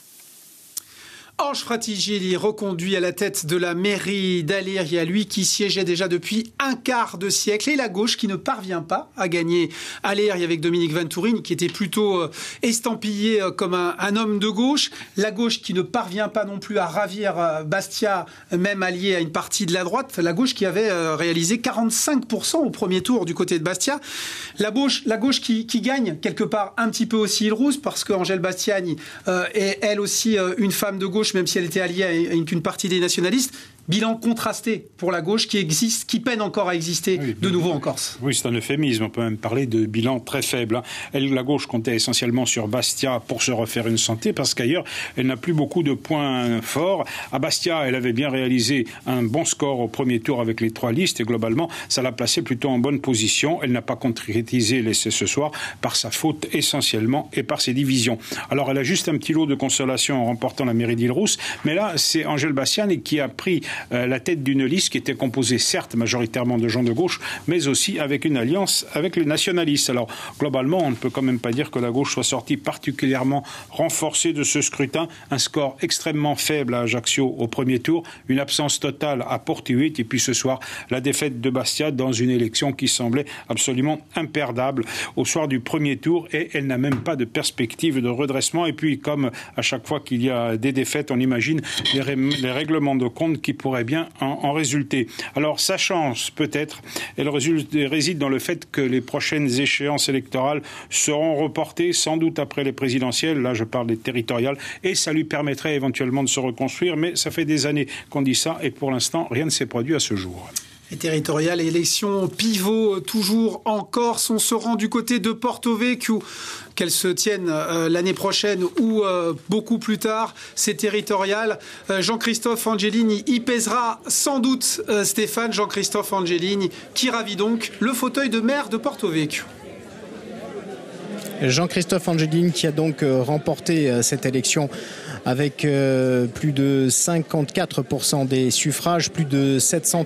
Ange Frattigieli reconduit à la tête de la mairie d'Aléria, lui qui siégeait déjà depuis un quart de siècle, et la gauche qui ne parvient pas à gagner Aléria avec Dominique Venturini, qui était plutôt estampillé comme un homme de gauche. La gauche qui ne parvient pas non plus à ravir Bastia, même allié à une partie de la droite. La gauche qui avait réalisé 45% au premier tour du côté de Bastia. La gauche qui gagne quelque part un petit peu aussi Île-Rousse, parce qu'Angèle Bastiani est elle aussi une femme de gauche, même si elle était alliée à une partie des nationalistes. Bilan contrasté pour la gauche qui peine encore à exister de nouveau en Corse. Oui, c'est un euphémisme. On peut même parler de bilan très faible. La gauche comptait essentiellement sur Bastia pour se refaire une santé, parce qu'ailleurs, elle n'a plus beaucoup de points forts. À Bastia, elle avait bien réalisé un bon score au premier tour avec les 3 listes, et globalement, ça l'a placée plutôt en bonne position. Elle n'a pas concrétisé l'essai ce soir par sa faute essentiellement et par ses divisions. Alors, elle a juste un petit lot de consolation en remportant la mairie d'Île-Rousse, mais là, c'est Angèle Bastiani qui a pris la tête d'une liste qui était composée certes majoritairement de gens de gauche, mais aussi avec une alliance avec les nationalistes. Alors globalement, on ne peut quand même pas dire que la gauche soit sortie particulièrement renforcée de ce scrutin. Un score extrêmement faible à Ajaccio au premier tour, une absence totale à Porto-Vecchio, et puis ce soir, la défaite de Bastia dans une élection qui semblait absolument imperdable au soir du premier tour, et elle n'a même pas de perspective de redressement. Et puis, comme à chaque fois qu'il y a des défaites, on imagine les règlements de compte qui pourrait bien en résulter. Alors, sa chance, peut-être, elle réside dans le fait que les prochaines échéances électorales seront reportées, sans doute après les présidentielles, là je parle des territoriales, et ça lui permettrait éventuellement de se reconstruire, mais ça fait des années qu'on dit ça, et pour l'instant, rien ne s'est produit à ce jour. Les territoriales, élections pivot toujours en Corse. On se rend du côté de Porto-Vecchio, qu'elles se tiennent l'année prochaine ou beaucoup plus tard. Ces territoriales, Jean-Christophe Angelini y pèsera sans doute, Stéphane. Jean-Christophe Angelini qui ravit donc le fauteuil de maire de Porto-Vecchio. Jean-Christophe Angelini qui a donc remporté cette élection avec plus de 54% des suffrages, plus de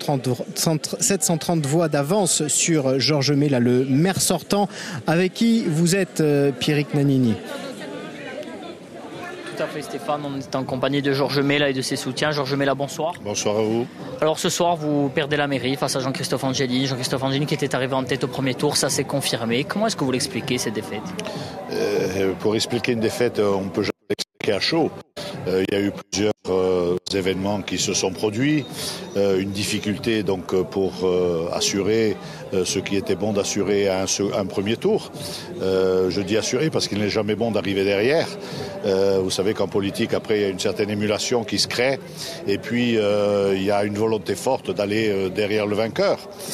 730 voix d'avance sur Georges Mella, le maire sortant, avec qui vous êtes, Pierrick Nannini. Tout Tout à fait, Stéphane. On est en compagnie de Georges Mella et de ses soutiens. Georges Mella, bonsoir. Bonsoir à vous. Alors ce soir, vous perdez la mairie face à Jean-Christophe Angelini. Jean-Christophe Angelini qui était arrivé en tête au premier tour, ça s'est confirmé. Comment est-ce que vous l'expliquez, cette défaite? Pour expliquer une défaite, on peut jamais l'expliquer à chaud. Il y a eu plusieurs événements qui se sont produits. Une difficulté donc pour assurer ce qui était bon d'assurer à un premier tour. Je dis assurer parce qu'il n'est jamais bon d'arriver derrière. Vous savez qu'en politique, après, il y a une certaine émulation qui se crée. Et puis, il y a une volonté forte d'aller derrière le vainqueur.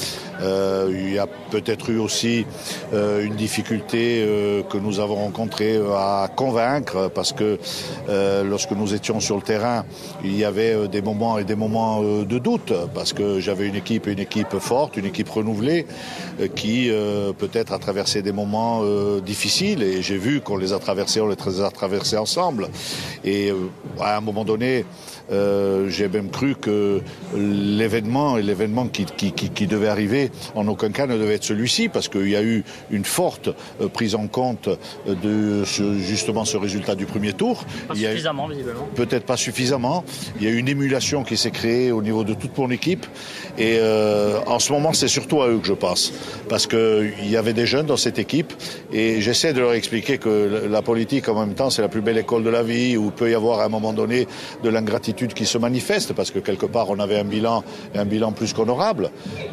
Il y a peut-être eu aussi une difficulté que nous avons rencontrée à convaincre parce que lorsque nous étions sur le terrain, il y avait des moments et des moments de doute parce que j'avais une équipe forte, une équipe renouvelée qui peut-être a traversé des moments difficiles et j'ai vu qu'on les a traversés ensemble et à un moment donné j'ai même cru que l'événement qui devait arriver en aucun cas ne devait être celui-ci parce qu'il y a eu une forte prise en compte de justement ce résultat du premier tour. Pas suffisamment, visiblement. Peut-être pas suffisamment. Il y a eu une émulation qui s'est créée au niveau de toute mon équipe et en ce moment c'est surtout à eux que je pense parce qu'il y avait des jeunes dans cette équipe et j'essaie de leur expliquer que la politique en même temps c'est la plus belle école de la vie où il peut y avoir à un moment donné de l'ingratitude qui se manifeste parce que quelque part on avait un bilan plus qu'honorable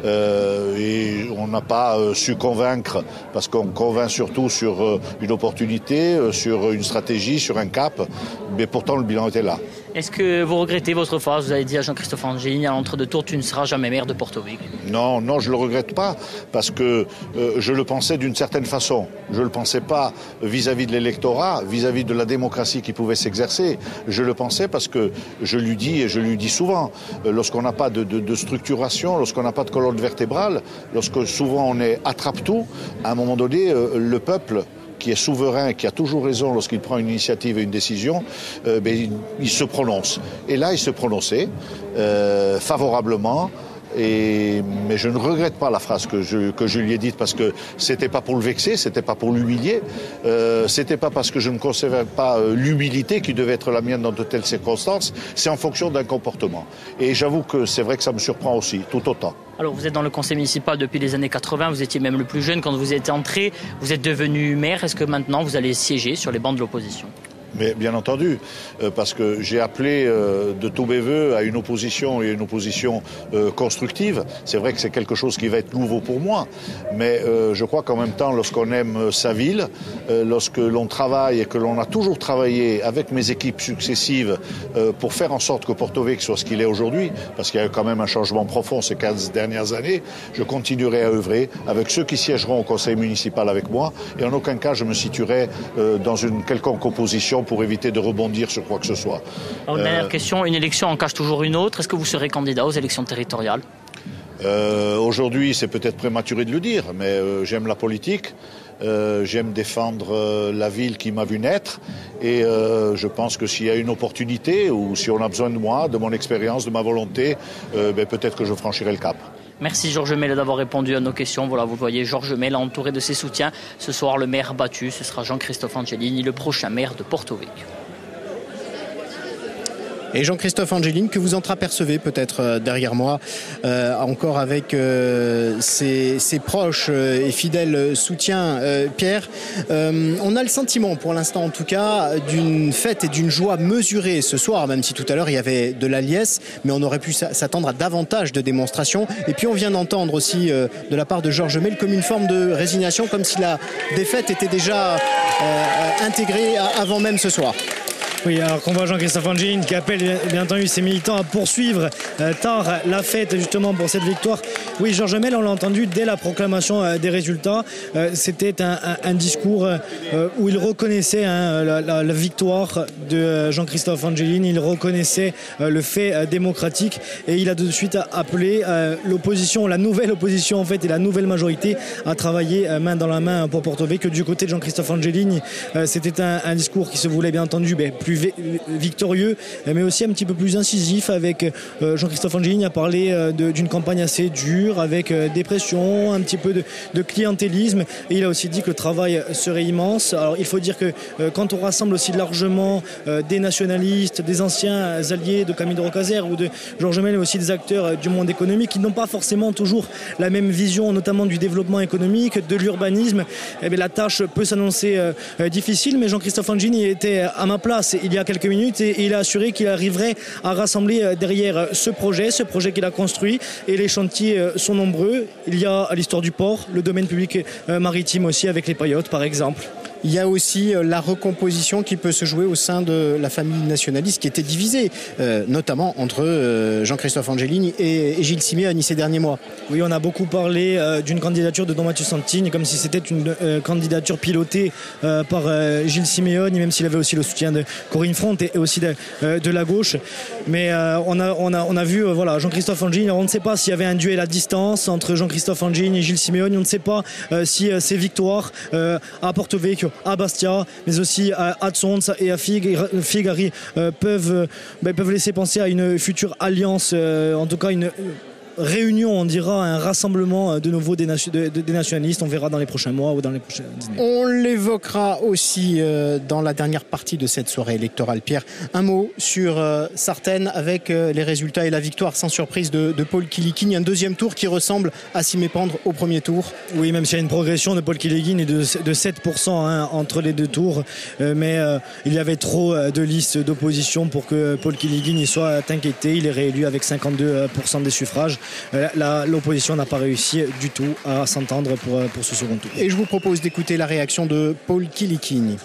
et on n'a pas su convaincre parce qu'on convainc surtout sur une opportunité, sur une stratégie, sur un cap, mais pourtant le bilan était là. Est-ce que vous regrettez votre phrase? Vous avez dit à Jean-Christophe Angelini à l'entre-deux-tours, tu ne seras jamais maire de Porto-Vecchio. Non, je le regrette pas parce que je le pensais d'une certaine façon. Je le pensais pas vis-à-vis de l'électorat, vis-à-vis de la démocratie qui pouvait s'exercer. Je le pensais parce que je lui dis et je lui dis souvent, lorsqu'on n'a pas de structuration, lorsqu'on n'a pas de colonne vertébrale, lorsque souvent on est attrape-tout, à un moment donné, le peuple qui est souverain et qui a toujours raison lorsqu'il prend une initiative et une décision, il se prononce. Et là, il se prononçait favorablement. Mais je ne regrette pas la phrase que je lui ai dite parce que c'était pas pour le vexer, c'était pas pour l'humilier, c'était pas parce que je ne concevais pas l'humilité qui devait être la mienne dans de telles circonstances, c'est en fonction d'un comportement. Et j'avoue que c'est vrai que ça me surprend aussi, tout autant. Alors vous êtes dans le conseil municipal depuis les années 80, vous étiez même le plus jeune quand vous êtes entré, vous êtes devenu maire, est-ce que maintenant vous allez siéger sur les bancs de l'opposition ? Mais bien entendu, parce que j'ai appelé de tous mes voeux à une opposition et une opposition constructive. C'est vrai que c'est quelque chose qui va être nouveau pour moi, mais je crois qu'en même temps, lorsqu'on aime sa ville, lorsque l'on travaille et que l'on a toujours travaillé avec mes équipes successives pour faire en sorte que Porto-Vecchio soit ce qu'il est aujourd'hui, parce qu'il y a eu quand même un changement profond ces 15 dernières années, je continuerai à œuvrer avec ceux qui siégeront au conseil municipal avec moi, et en aucun cas je me situerai dans une quelconque opposition pour éviter de rebondir sur quoi que ce soit. Alors, dernière question, une élection en cache toujours une autre. Est-ce que vous serez candidat aux élections territoriales ? Aujourd'hui, c'est peut-être prématuré de le dire, mais j'aime la politique, j'aime défendre la ville qui m'a vu naître et je pense que s'il y a une opportunité ou si on a besoin de moi, de mon expérience, de ma volonté, peut-être que je franchirai le cap. Merci Georges Mella d'avoir répondu à nos questions. Voilà, vous voyez Georges Mella entouré de ses soutiens. Ce soir, le maire battu, ce sera Jean-Christophe Angelini, le prochain maire de Porto-Vecchio. Et Jean-Christophe Angelini, que vous entreapercevez peut-être derrière moi, encore avec ses proches et fidèles soutiens. Pierre, on a le sentiment, pour l'instant en tout cas, d'une fête et d'une joie mesurée ce soir, même si tout à l'heure il y avait de la liesse, mais on aurait pu s'attendre à davantage de démonstrations. Et puis on vient d'entendre aussi de la part de Georges Mella comme une forme de résignation, comme si la défaite était déjà intégrée avant même ce soir. Oui, alors qu'on voit Jean-Christophe Angelini qui appelle bien entendu ses militants à poursuivre tard la fête justement pour cette victoire. Oui, Georges Mella, on l'a entendu dès la proclamation des résultats. C'était un discours où il reconnaissait la victoire de Jean-Christophe Angelini, il reconnaissait le fait démocratique et il a de suite appelé l'opposition, la nouvelle opposition en fait et la nouvelle majorité à travailler main dans la main pour Porto-Vecchio. Du côté de Jean-Christophe Angelini, c'était un discours qui se voulait bien entendu plus plus victorieux, mais aussi un petit peu plus incisif avec Jean-Christophe Angelini a parlé d'une campagne assez dure, avec des pressions, un petit peu de clientélisme, et il a aussi dit que le travail serait immense. Alors il faut dire que quand on rassemble aussi largement des nationalistes, des anciens alliés de Camille de Rocazère ou de Georges Mel, mais aussi des acteurs du monde économique qui n'ont pas forcément toujours la même vision, notamment du développement économique, de l'urbanisme, eh bien, la tâche peut s'annoncer difficile, mais Jean-Christophe Angelini était à ma place il y a quelques minutes et il a assuré qu'il arriverait à rassembler derrière ce projet qu'il a construit, et les chantiers sont nombreux. Il y a l'histoire du port, le domaine public maritime aussi avec les paillotes par exemple. Il y a aussi la recomposition qui peut se jouer au sein de la famille nationaliste qui était divisée, notamment entre Jean-Christophe Angelini et Gilles Simeoni ces derniers mois. Oui, on a beaucoup parlé d'une candidature de Don Mathieu Santini comme si c'était une candidature pilotée par Gilles Simeoni, même s'il avait aussi le soutien de Corinne Front et aussi de la gauche. Mais on a vu Jean-Christophe Angelini. On ne sait pas s'il y avait un duel à distance entre Jean-Christophe Angelini et Gilles Simeoni. On ne sait pas si ces victoires à Porto Vecchio, à Bastia, mais aussi à Sons et à Figari peuvent laisser penser à une future alliance, en tout cas une réunion, on dira, un rassemblement de nouveau des nationalistes. On verra dans les prochains mois ou dans les prochaines années. On l'évoquera aussi dans la dernière partie de cette soirée électorale. Pierre, un mot sur Sartène avec les résultats et la victoire sans surprise de Paul Kilikine. Un deuxième tour qui ressemble à s'y méprendre au premier tour. Oui, même s'il y a une progression de Paul Kilikine de 7% entre les deux tours, mais il y avait trop de listes d'opposition pour que Paul Kilikine y soit inquiété. Il est réélu avec 52% des suffrages. L'opposition n'a pas réussi du tout à s'entendre pour ce second tour. Et je vous propose d'écouter la réaction de Paul Kilikine.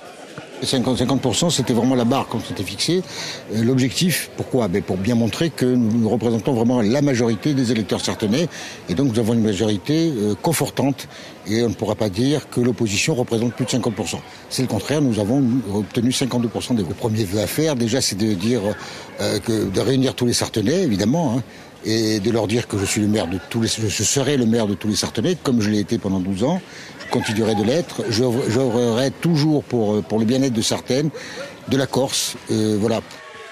50%, c'était vraiment la barre qu'on s'était fixée. L'objectif, pourquoi ? Pour bien montrer que nous représentons vraiment la majorité des électeurs sarthenais. Et donc nous avons une majorité confortante. Et on ne pourra pas dire que l'opposition représente plus de 50%. C'est le contraire, nous avons obtenu 52% des voix. Le premier vœu à faire, déjà, c'est de dire de réunir tous les Sarthenais, évidemment, et de leur dire que je serai le maire de tous les Sarthenais, comme je l'ai été pendant 12 ans. Je continuerai de l'être. J'œuvrerai toujours pour le bien-être de Sartène, de la Corse, voilà.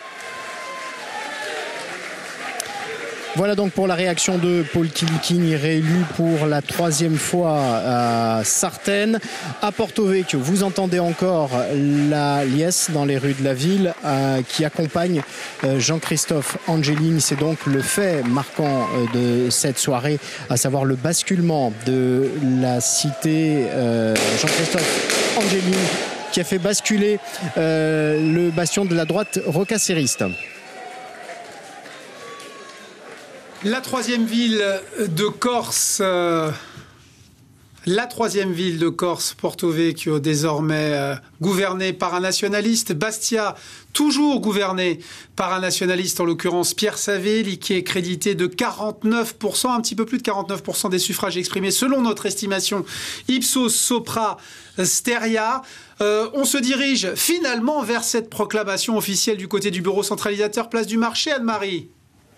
Voilà donc pour la réaction de Paul Kilikine, réélu pour la 3e fois à Sartène. À Porto Vecchio, vous entendez encore la liesse dans les rues de la ville qui accompagne Jean-Christophe Angelini. C'est donc le fait marquant de cette soirée, à savoir le basculement de la cité Jean-Christophe Angelini qui a fait basculer le bastion de la droite rocacériste. La troisième ville de Corse, Porto Vecchio, désormais gouvernée par un nationaliste. Bastia, toujours gouvernée par un nationaliste, en l'occurrence Pierre Savelli, qui est crédité de 49%, un petit peu plus de 49% des suffrages exprimés, selon notre estimation Ipsos Sopra Steria. On se dirige finalement vers cette proclamation officielle du côté du bureau centralisateur, place du Marché, Anne-Marie.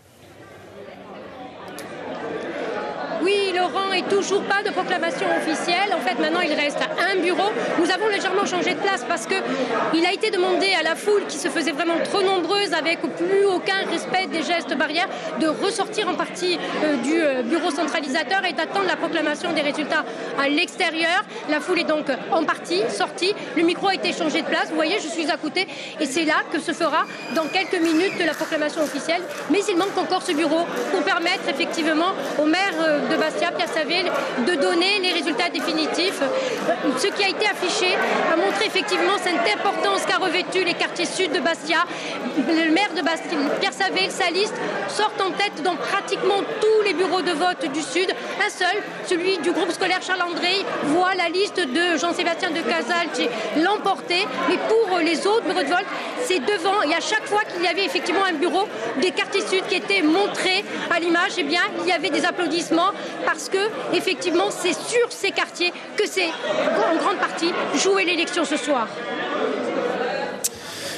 Oui, Laurent, et toujours pas de proclamation officielle. En fait, maintenant, il reste un bureau. Nous avons légèrement changé de place parce qu'il a été demandé à la foule qui se faisait vraiment trop nombreuse, avec plus aucun respect des gestes barrières, de ressortir en partie du bureau centralisateur et d'attendre la proclamation des résultats à l'extérieur. La foule est donc en partie sortie. Le micro a été changé de place. Vous voyez, je suis à côté. Et c'est là que se fera dans quelques minutes la proclamation officielle. Mais il manque encore ce bureau pour permettre effectivement au maire de Bastia, Pierre Savelli, de donner les résultats définitifs. Ce qui a été affiché a montré effectivement cette importance qu'a revêtu les quartiers sud de Bastia. Le maire de Bastia, Pierre Savelli, sa liste, sort en tête dans pratiquement tous les bureaux de vote du sud. Un seul, celui du groupe scolaire Charles-André, voit la liste de Jean-Sébastien de Casalci l'emporter. Mais pour les autres bureaux de vote, c'est devant. Et à chaque fois qu'il y avait effectivement un bureau des quartiers sud qui était montré à l'image, eh bien, il y avait des applaudissements, parce que effectivement c'est sur ces quartiers que c'est en grande partie jouer l'élection ce soir.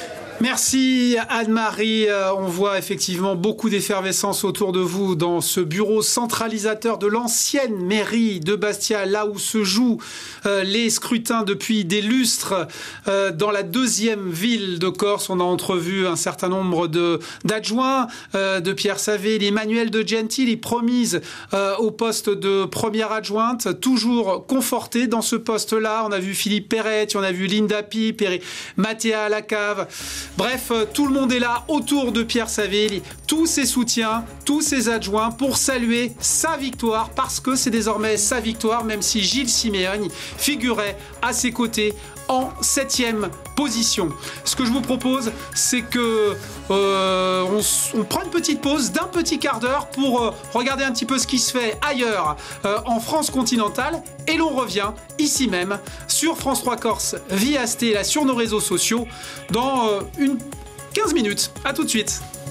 Merci Anne-Marie. On voit effectivement beaucoup d'effervescence autour de vous dans ce bureau centralisateur de l'ancienne mairie de Bastia, là où se jouent les scrutins depuis des lustres. Dans la deuxième ville de Corse, on a entrevu un certain nombre d'adjoints de Pierre Savelli, Emmanuel De Gentili, promise au poste de première adjointe, toujours confortée dans ce poste-là. On a vu Philippe Peretti, on a vu Linda Pipe, Mathéa Alacave. Bref, tout le monde est là autour de Pierre Savelli, tous ses soutiens, tous ses adjoints pour saluer sa victoire, parce que c'est désormais sa victoire, même si Gilles Simeoni figurait à ses côtés en 7e position. Ce que je vous propose, c'est que on prend une petite pause d'un petit quart d'heure pour regarder un petit peu ce qui se fait ailleurs en France continentale, et l'on revient ici même sur France 3 Corse via Stella sur nos réseaux sociaux dans une 15 minutes. À tout de suite.